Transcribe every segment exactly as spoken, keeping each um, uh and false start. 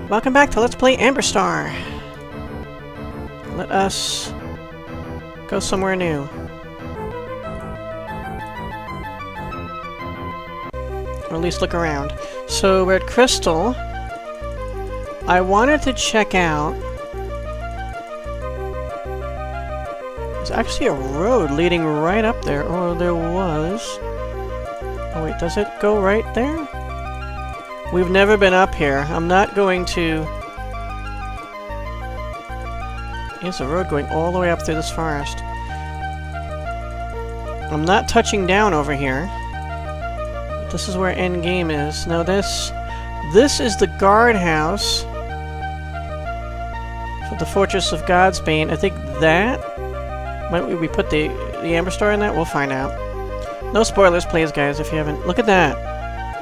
Welcome back to Let's Play Amberstar. Let us go somewhere new. Or at least look around. So we're at Crystal. I wanted to check out... There's actually a road leading right up there. Or there was... Oh wait, does it go right there? We've never been up here. I'm not going to... Here's a road going all the way up through this forest. I'm not touching down over here. This is where endgame is. Now this... This is the guardhouse for the Fortress of Godsbane. I think that... Might we put the, the Amberstar in that? We'll find out. No spoilers, please, guys, if you haven't... Look at that!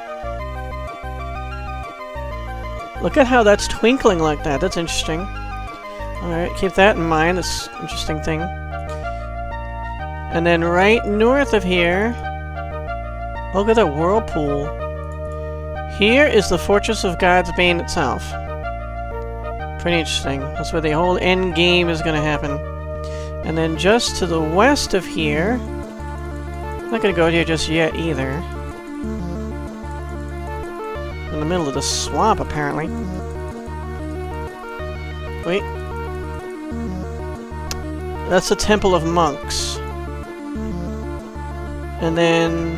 Look at how that's twinkling like that. That's interesting. Alright, keep that in mind. That's an interesting thing. And then right north of here... Look at that whirlpool. Here is the Fortress of Godsbane itself. Pretty interesting. That's where the whole end game is going to happen. And then just to the west of here... I'm not going to go here just yet either. In the middle of the swamp, apparently. Wait. That's the Temple of Monks. And then...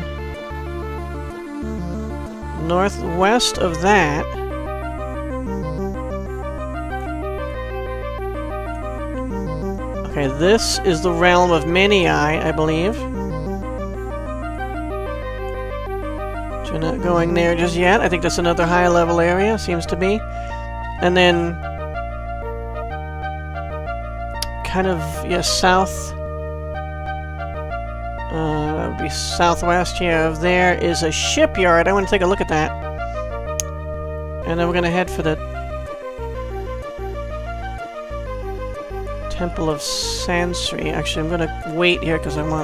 northwest of that... Okay, this is the realm of Many-Eye, I believe. We're not going there just yet. I think that's another high-level area, seems to be. And then... kind of, yeah, south... Uh, that would be southwest, yeah, of there is a shipyard. I want to take a look at that. And then we're going to head for the... Temple of Sansri. Actually, I'm going to wait here because I want...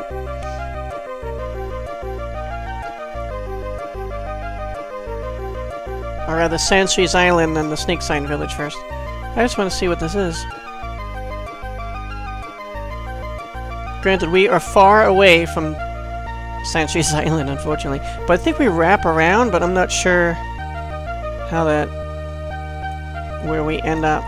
Or rather, Sansri's Island and the Snakesign village first. I just want to see what this is. Granted, we are far away from Sansri's Island, unfortunately. But I think we wrap around, but I'm not sure how that... where we end up.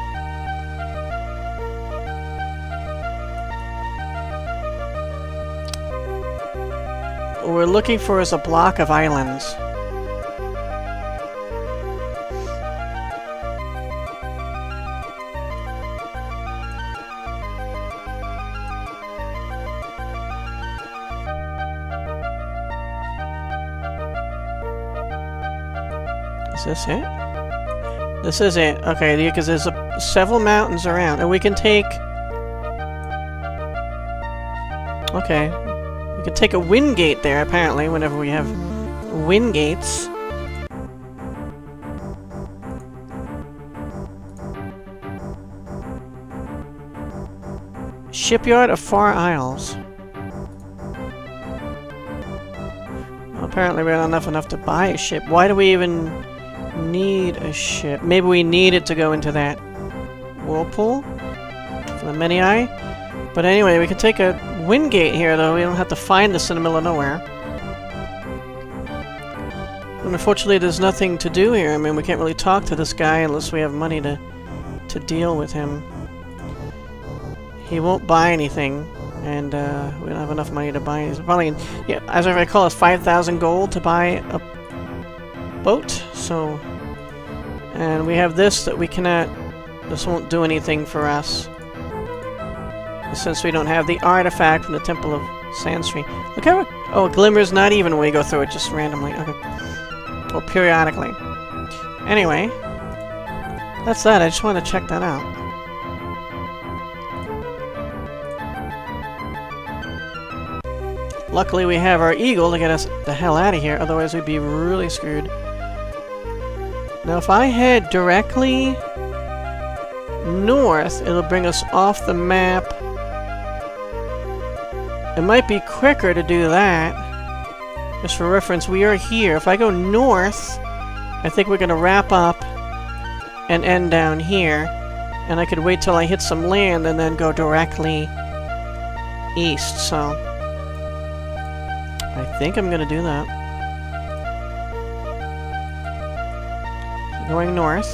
What we're looking for is a block of islands. Is this it? This is it. Okay, because there's a, several mountains around, and we can take... Okay. We can take a wind gate there, apparently, whenever we have wind gates. Shipyard of Far Isles. Well, apparently we don't have enough, enough to buy a ship. Why do we even... need a ship? Maybe we need it to go into that whirlpool for the Many-Eye. But anyway, we can take a wind gate here, though. We don't have to find this in the middle of nowhere. And unfortunately, there's nothing to do here. I mean, we can't really talk to this guy unless we have money to to deal with him. He won't buy anything, and uh, we don't have enough money to buy. It's probably, yeah, as I recall, it's five thousand gold to buy a boat. So, and we have this that we cannot, this won't do anything for us, since we don't have the artifact from the Temple of Sansri. Look how it, oh, it glimmers not even when we go through it, just randomly, okay, or periodically. Anyway, that's that. I just want to check that out. Luckily we have our eagle to get us the hell out of here, otherwise we'd be really screwed. Now if I head directly north, it'll bring us off the map. It might be quicker to do that. Just for reference, we are here. If I go north, I think we're going to wrap up and end down here, and I could wait till I hit some land and then go directly east, so I think I'm gonna do that. So going north.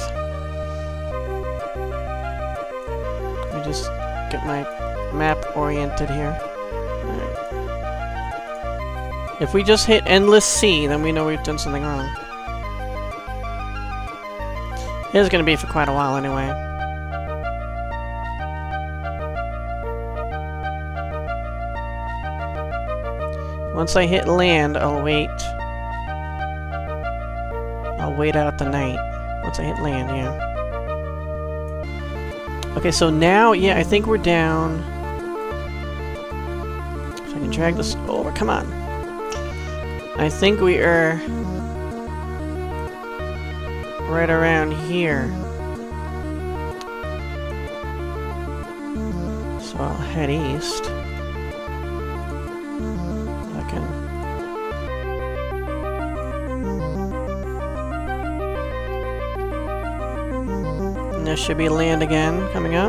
Let me just get my map oriented here. Alright. If we just hit endless sea, then we know we've done something wrong. It is going to be for quite a while anyway. Once I hit land, I'll wait. I'll wait out the night. Once I hit land, yeah. Okay, so now, yeah, I think we're down. If I can drag this over, come on. I think we are right around here. So I'll head east. I can. And there should be land again coming up.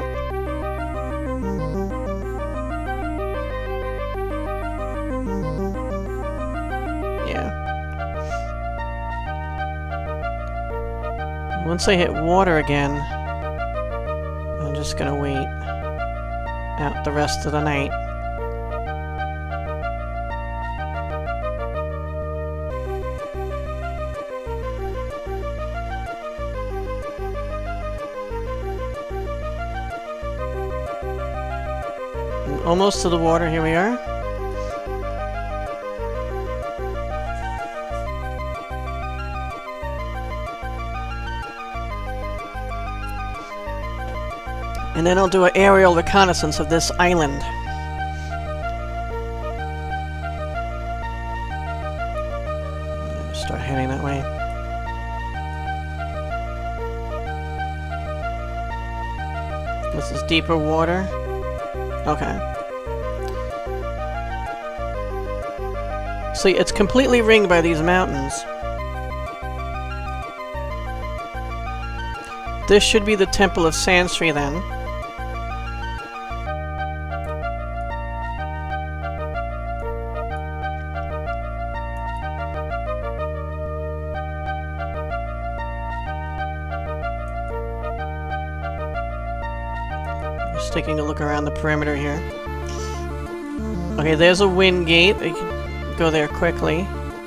Once I hit water again, I'm just gonna wait out the rest of the night. I'm almost to the water, here we are. And then I'll do an aerial reconnaissance of this island. Start heading that way. This is deeper water. Okay. See, it's completely ringed by these mountains. This should be the Temple of Sansri then. Just taking a look around the perimeter here. Okay, there's a wind gate. I can go there quickly.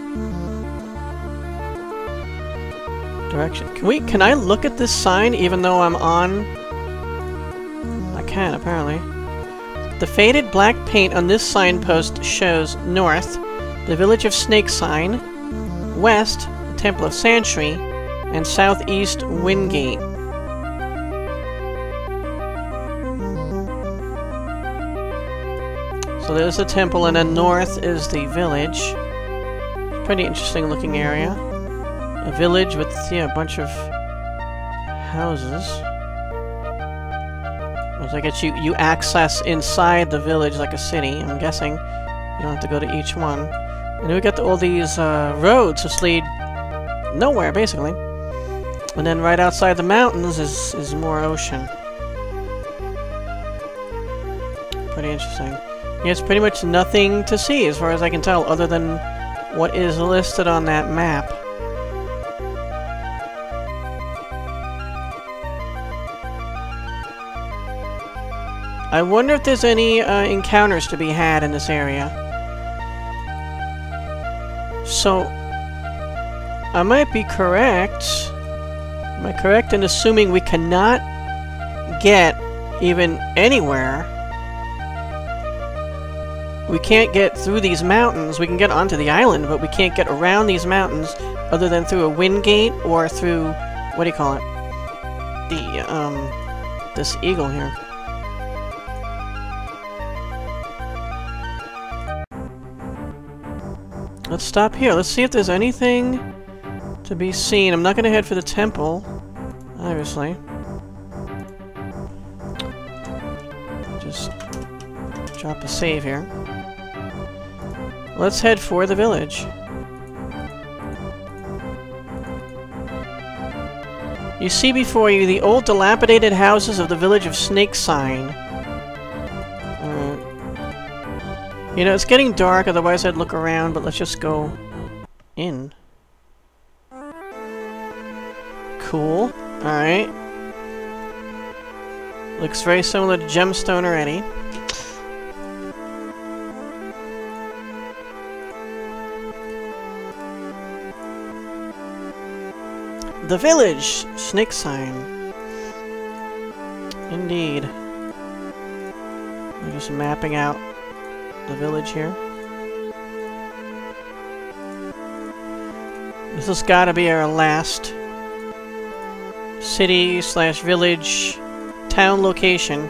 Direction. Can we? Can I look at this sign even though I'm on? I can, apparently. The faded black paint on this signpost shows north, the village of Snakesign, west, the Temple of Sansri, and southeast, Windgate. So there's the temple, and then north is the village. Pretty interesting looking area. A village with, yeah, a bunch of houses. So I guess you, you access inside the village like a city, I'm guessing. You don't have to go to each one. And then we got the, all these uh, roads which lead nowhere, basically. And then right outside the mountains is, is more ocean. Pretty interesting. Yes, pretty much nothing to see as far as I can tell, other than what is listed on that map. I wonder if there's any uh, encounters to be had in this area. So, I might be correct. Am I correct in assuming we cannot get even anywhere? We can't get through these mountains. We can get onto the island, but we can't get around these mountains other than through a wind gate or through, what do you call it? The, um, this eagle here. Let's stop here. Let's see if there's anything to be seen. I'm not going to head for the temple, obviously. Just drop a save here. Let's head for the village. You see before you the old dilapidated houses of the village of Snakesign. Uh, you know, it's getting dark, otherwise I'd look around, but let's just go in. Cool. Alright. Looks very similar to Gemstone already. The village! Snakesign. Indeed. We're just mapping out the village here. This has gotta be our last city slash village town location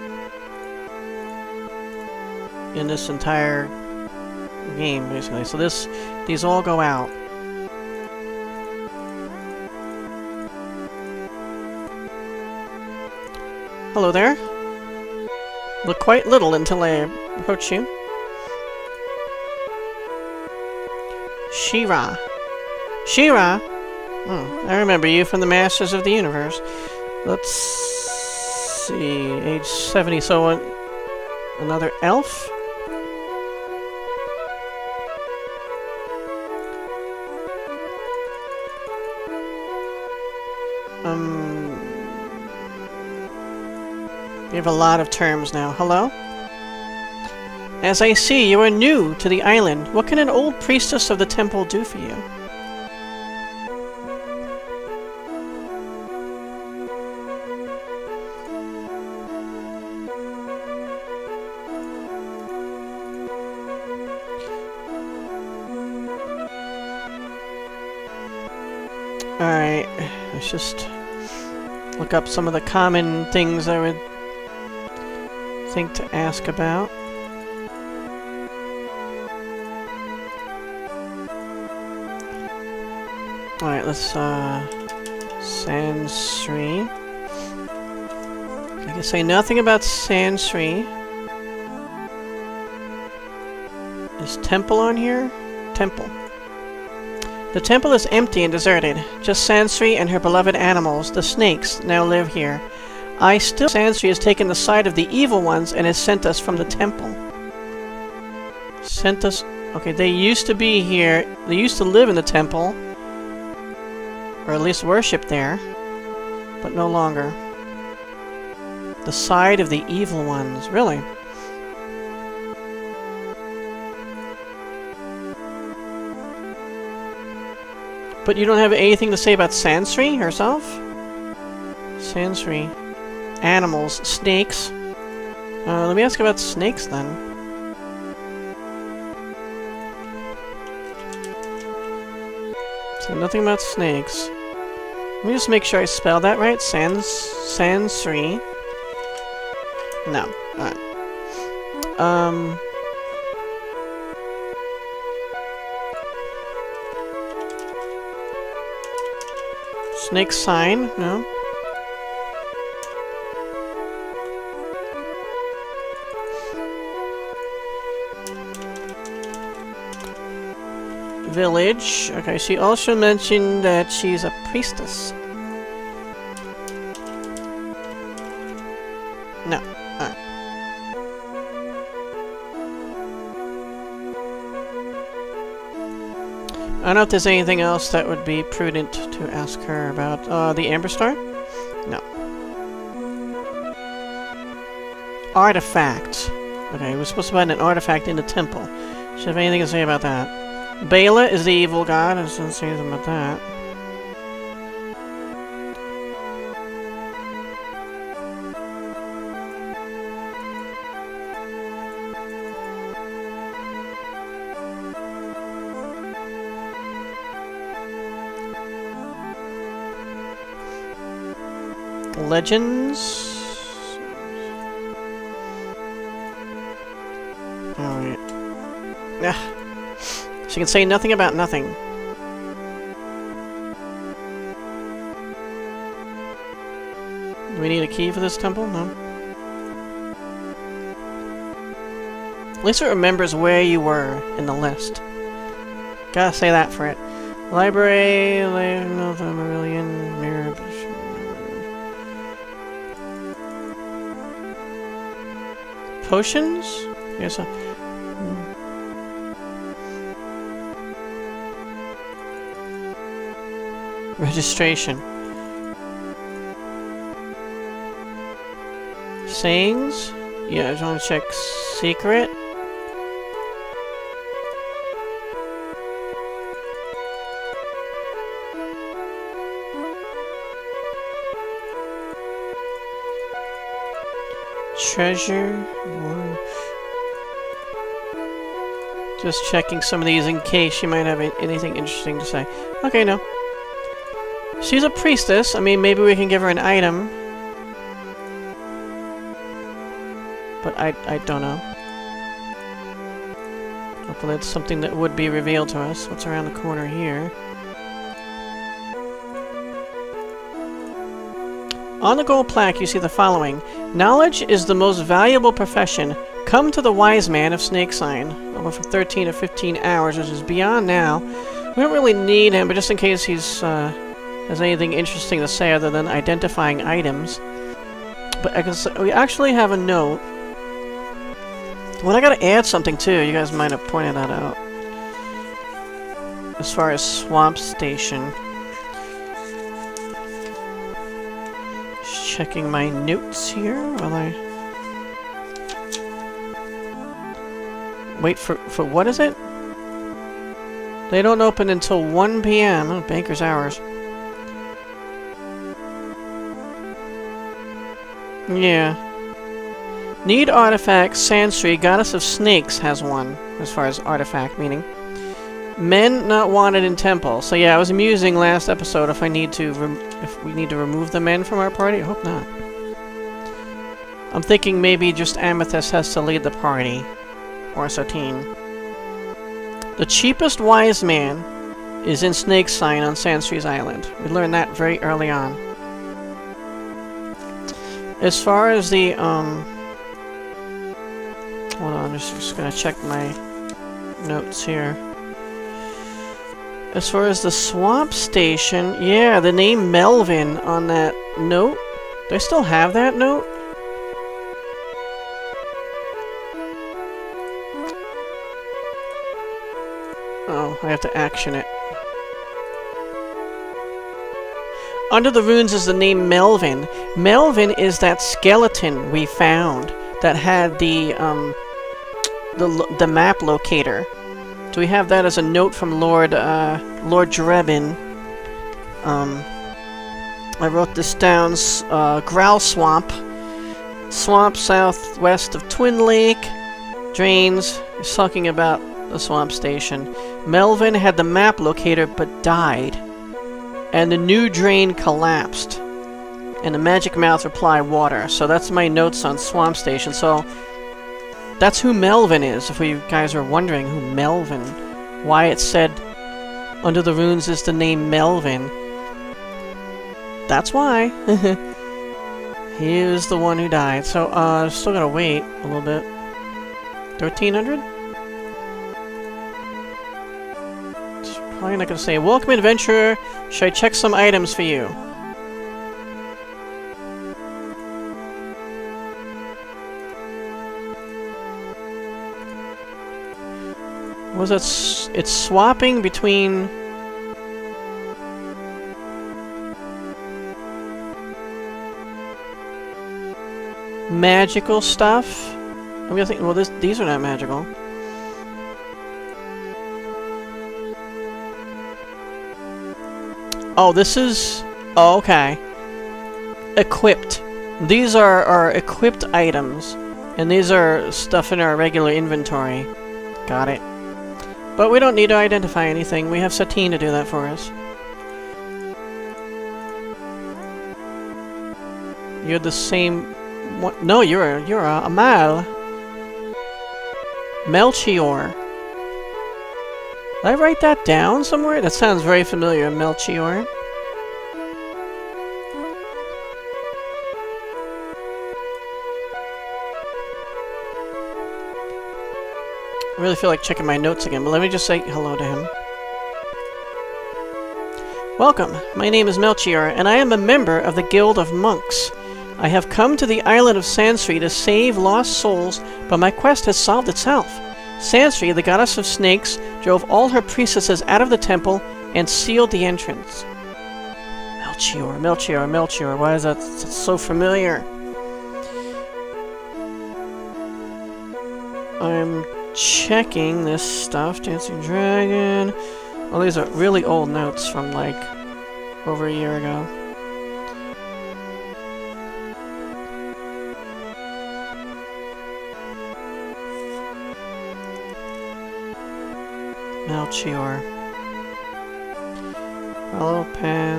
in this entire game, basically. So this, these all go out. Hello there. Look quite little until I approach you. Shi'Ra. Shi'Ra? Hmm, I remember you from the Masters of the Universe. Let's see, age seventy, so uh, another elf? Um... We have a lot of terms now. Hello? As I see, you are new to the island. What can an old priestess of the temple do for you? Alright, let's just look up some of the common things I would think to ask about. Alright, let's, uh... Sansri. I can say nothing about Sansri. Is temple on here? Temple. The temple is empty and deserted. Just Sansri and her beloved animals, the snakes, now live here. I still... Sansri has taken the side of the evil ones and has sent us from the temple. Sent us... Okay, they used to be here. They used to live in the temple. Or at least worship there. But no longer. The side of the evil ones. Really? But you don't have anything to say about Sansri herself? Sansri. Animals. Snakes. Uh, let me ask about snakes then. So nothing about snakes. Let me just make sure I spell that right. Sans... Sansri. No. Alright. Um... Snakesign, no. Village. Okay, she also mentioned that she's a priestess. No. Alright. I don't know if there's anything else that would be prudent to ask her about. Uh, the Amberstar? No. Artifact. Okay, we're supposed to find an artifact in the temple. Should I have anything to say about that? Bela is the evil god. I didn't say anything about that. Legends. Alright. Ah. She can say nothing about nothing. Do we need a key for this temple? No. At least it remembers where you were in the list. Gotta say that for it. Library, Marillion, Mirror. Potions? Yes. Uh, Registration. Sayings? Yeah, I just want to check secret. Treasure. One. Just checking some of these in case she might have anything interesting to say. Okay, no. She's a priestess. I mean, maybe we can give her an item. But I, I don't know. Hopefully it's something that would be revealed to us. What's around the corner here? On the gold plaque, you see the following. Knowledge is the most valuable profession. Come to the wise man of Snakesign. Over for thirteen or fifteen hours, which is beyond now. We don't really need him, but just in case he's uh, has anything interesting to say other than identifying items. But I can say, we actually have a note. Well, I gotta add something too. You guys might have pointed that out. As far as Swamp Station. Just checking my notes here while I... Wait for... for what is it? They don't open until one P M Oh, banker's hours. Yeah. Need artifact. Sansri, goddess of snakes, has one. As far as artifact meaning. Men not wanted in temple. So yeah, I was musing last episode if I need to rem if we need to remove the men from our party. I hope not. I'm thinking maybe just Amethyst has to lead the party. Or Satine. The cheapest wise man is in Snakesign on Sansri's Island. We learned that very early on. As far as the, um... hold on, I'm just, just gonna check my notes here. As far as the Swamp Station, yeah, the name Melvin on that note. Do I still have that note? Oh, I have to action it. Under the runes is the name Melvin. Melvin is that skeleton we found that had the um the the map locator. Do we have that as a note from Lord uh Lord Drebin? Um, I wrote this down. Uh, Growl Swamp, swamp southwest of Twin Lake. Drains. He's talking about the Swamp Station. Melvin had the map locator but died. And the new drain collapsed. And the magic mouth replied water. So that's my notes on Swamp Station. So that's who Melvin is, if you guys are wondering who Melvin. Why it said under the runes is the name Melvin. That's why. He is the one who died. So, uh, still gotta wait a little bit. thirteen hundred? Probably not gonna say, welcome adventurer, should I check some items for you? Was it s it's swapping between magical stuff? I'm gonna think, well, this, these are not magical. Oh, this is... Oh, okay. Equipped. These are, are equipped items. And these are stuff in our regular inventory. Got it. But we don't need to identify anything. We have Satine to do that for us. You're the same... What? No, you're a, you're a, a Mal. Melchior. Did I write that down somewhere? That sounds very familiar, Melchior. I really feel like checking my notes again, but let me just say hello to him. Welcome, my name is Melchior, and I am a member of the Guild of Monks. I have come to the island of Sansri to save lost souls, but my quest has solved itself. Sansri, the goddess of snakes, drove all her priestesses out of the temple and sealed the entrance. Melchior, Melchior, Melchior, why is that so familiar? I'm checking this stuff. Dancing Dragon. Oh, these are really old notes from, like, over a year ago. Melchior. Follow path.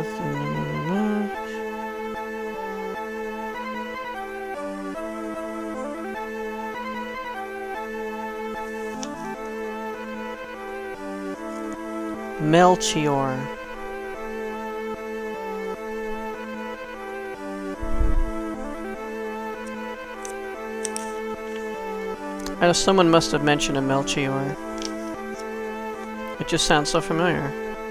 Melchior. Uh, someone must have mentioned a Melchior. It just sounds so familiar.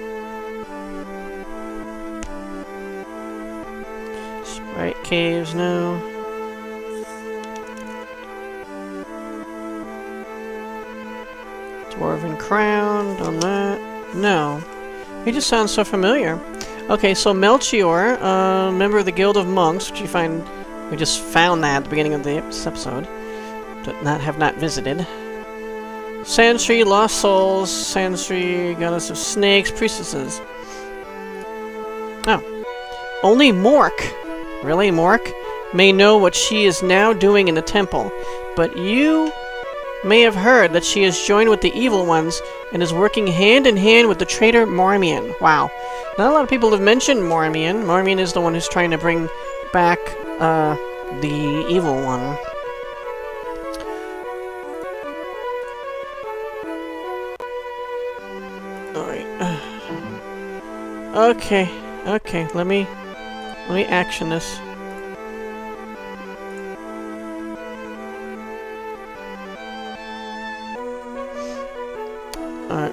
Sprite caves, no. Dwarven crown, done that. No. He just sounds so familiar. Okay, so Melchior, uh, member of the Guild of Monks, which you find... We just found that at the beginning of this episode. But not have not visited. Sansri, lost souls. Sansri, goddess of snakes, priestesses. Oh. Only Mork, really Mork, may know what she is now doing in the temple. But you may have heard that she has joined with the evil ones and is working hand in hand with the traitor Lyramion. Wow. Not a lot of people have mentioned Lyramion. Lyramion is the one who's trying to bring back uh, the evil one. Okay, okay, let me let me action this. Alright.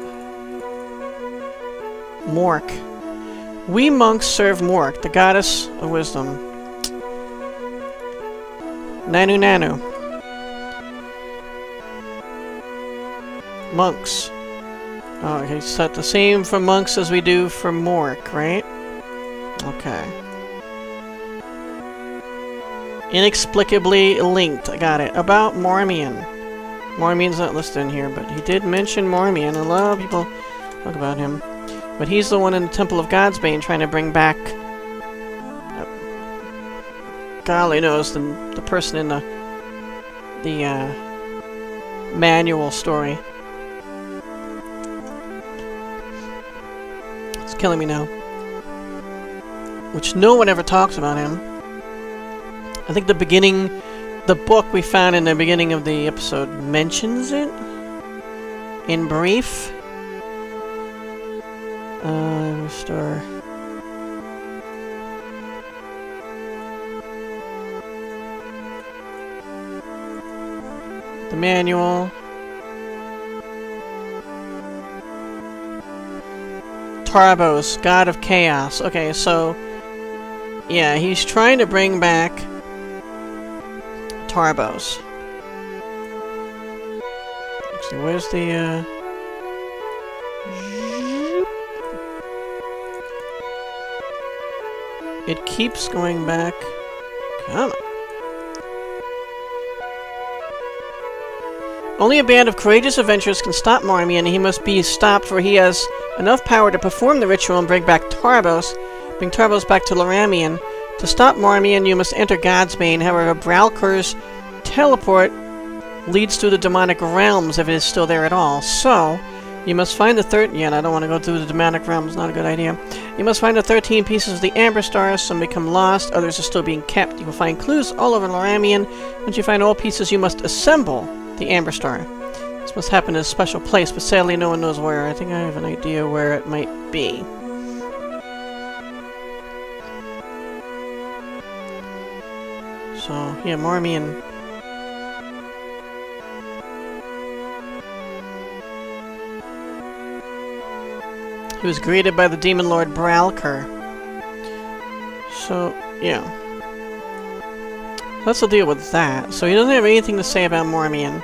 Mork. We monks serve Mork, the goddess of wisdom. Nanu Nanu. Monks. Oh, okay, so the same for monks as we do for Mork, right? Okay. Inexplicably linked. I got it. About Lyramion. Lyramien's not listed in here, but he did mention Lyramion. A lot of people talk about him. But he's the one in the Temple of Godsbane trying to bring back... Uh, golly knows, the, the person in the... the, uh... manual story. Killing me now. Which no one ever talks about him. I think the beginning, the book we found in the beginning of the episode mentions it in brief. Uh, restore. The manual. Tarabos, god of chaos. Okay, so... yeah, he's trying to bring back... Tarabos. Actually, where's the, uh... it keeps going back... Come on. Only a band of courageous adventurers can stop Lyramion, and he must be stopped, for he has enough power to perform the ritual and bring back Tarabos, bring Tarabos back to Lyramion. To stop Lyramion, you must enter Godsbane. However, Bralker's teleport leads through the demonic realms, if it is still there at all. So, you must find the third. Yeah, I don't want to go through the demonic realms. Not a good idea. You must find the thirteen pieces of the Amberstar. Some become lost. Others are still being kept. You will find clues all over Lyramion. Once you find all pieces, you must assemble the Amberstar. This must happen in a special place, but sadly no one knows where. I think I have an idea where it might be. So, yeah, Lyramion. He was greeted by the Demon Lord Bralker. So, yeah. Let's deal with that. So he doesn't have anything to say about Lyramion.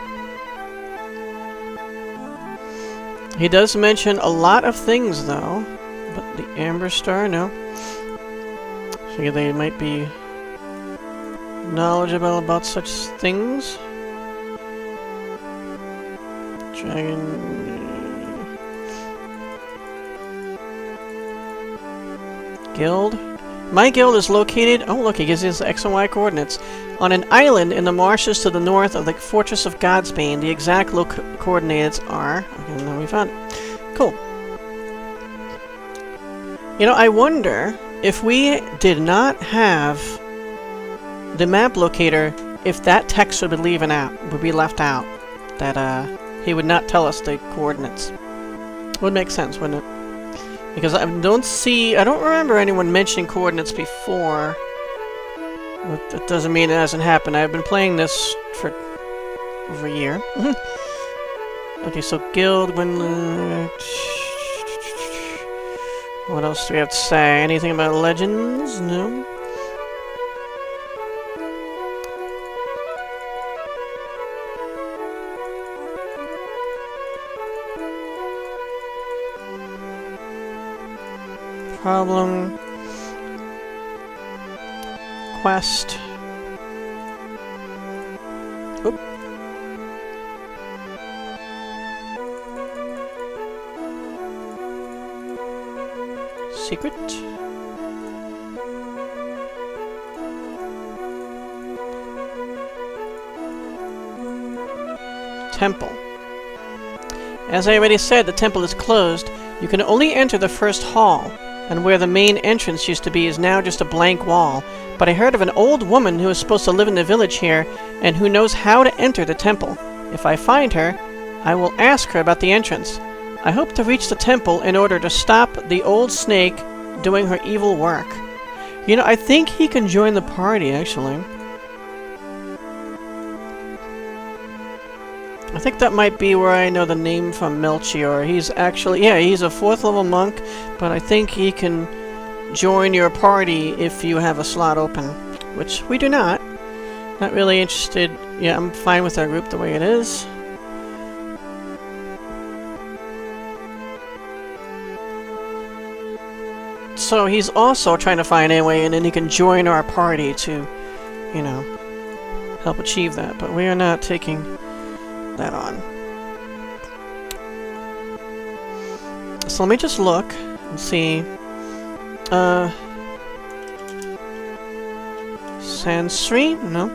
He does mention a lot of things, though. But the Amberstar, no. Figure they might be knowledgeable about such things. Dragon... Guild. My guild is located... Oh, look, he gives us X and Y coordinates. On an island in the marshes to the north of the Fortress of Godsbane. The exact lo coordinates are... Okay, now we found it. Cool. You know, I wonder if we did not have the map locator, if that text would be leaving out, would be left out. That, uh, he would not tell us the coordinates. Would make sense, wouldn't it? Because I don't see... I don't remember anyone mentioning coordinates before. But that doesn't mean it hasn't happened. I've been playing this for over a year. Okay, so guild... when. Uh, what else do we have to say? Anything about legends? No? Problem. Quest. Oop. Secret. Temple. As I already said, the temple is closed. You can only enter the first hall, and where the main entrance used to be is now just a blank wall. But I heard of an old woman who is supposed to live in the village here, and who knows how to enter the temple. If I find her, I will ask her about the entrance. I hope to reach the temple in order to stop the old snake doing her evil work. You know, I think he can join the party, actually. I think that might be where I know the name from Melchior. He's actually, yeah, he's a fourth level monk, but I think he can join your party if you have a slot open, which we do not. Not really interested. Yeah, I'm fine with our group the way it is. So he's also trying to find a way, and then he can join our party to, you know, help achieve that. But we are not taking that on. So let me just look and see. Uh, Sansri? No.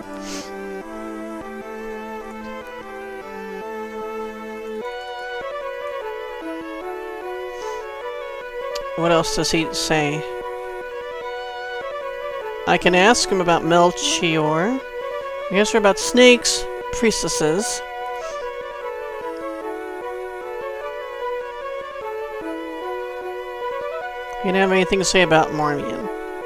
What else does he say? I can ask him about Melchior. I can ask her about snakes, priestesses. He didn't have anything to say about Lyramion.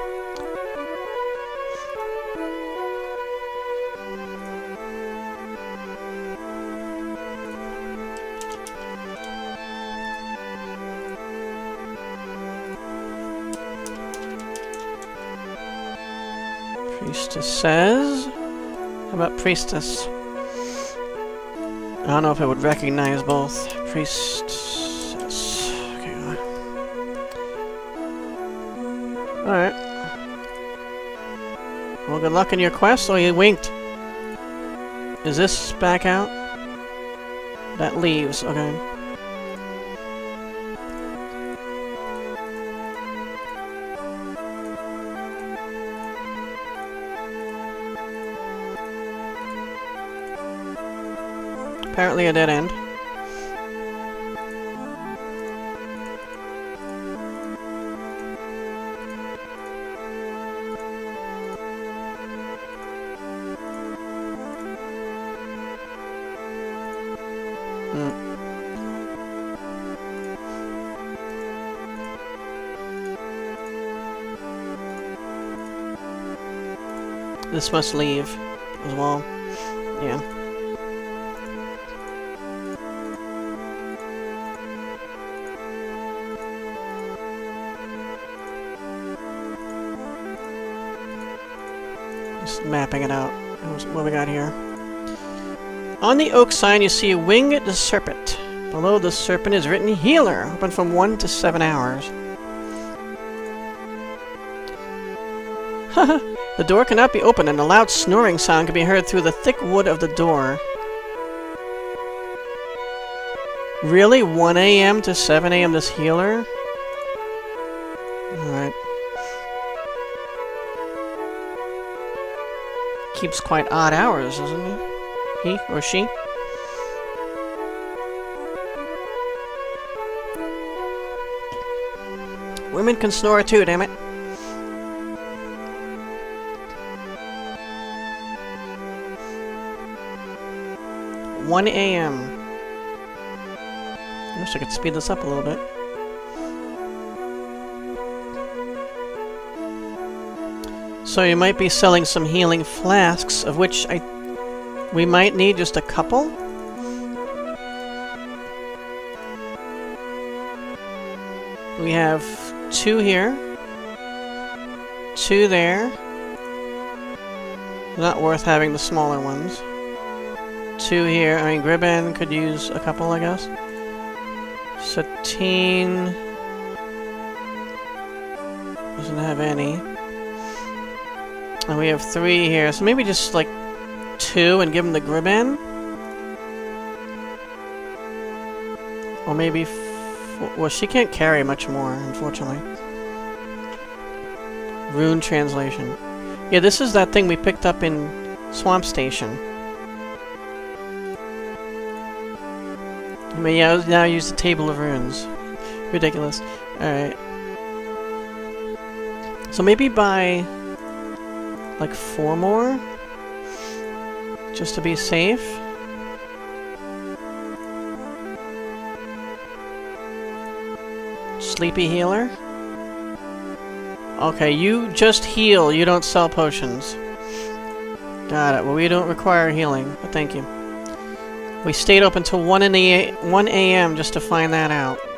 Priestess says... How about priestess? I don't know if I would recognize both. Priestess. Okay. Alright. Well, good luck in your quest. Oh, you winked. Is this back out? That leaves. Okay. Apparently a dead end. Hmm. This must leave as well. Yeah. Just mapping it out. What we got here? On the oak sign, you see a winged serpent. Below the serpent is written Healer, open from one to seven hours. Haha. The door cannot be opened, and a loud snoring sound can be heard through the thick wood of the door. Really? one A M to seven A M this healer? Alright. Keeps quite odd hours, doesn't he? He or she? Women can snore too, damn it. one A M I wish I could speed this up a little bit. So you might be selling some healing flasks, of which I we might need just a couple. We have two here, two there. Not worth having the smaller ones. Two here. I mean, Gribben could use a couple, I guess. Satine doesn't have any. And we have three here, so maybe just like two and give him the Gribben? Or maybe... F well, she can't carry much more, unfortunately. Rune translation. Yeah, this is that thing we picked up in Swamp Station. I mean, yeah, now use the table of runes. Ridiculous. Alright. So maybe buy like four more? Just to be safe? Sleepy healer? Okay, you just heal, you don't sell potions. Got it. Well, we don't require healing, but thank you. We stayed up until one A M just to find that out.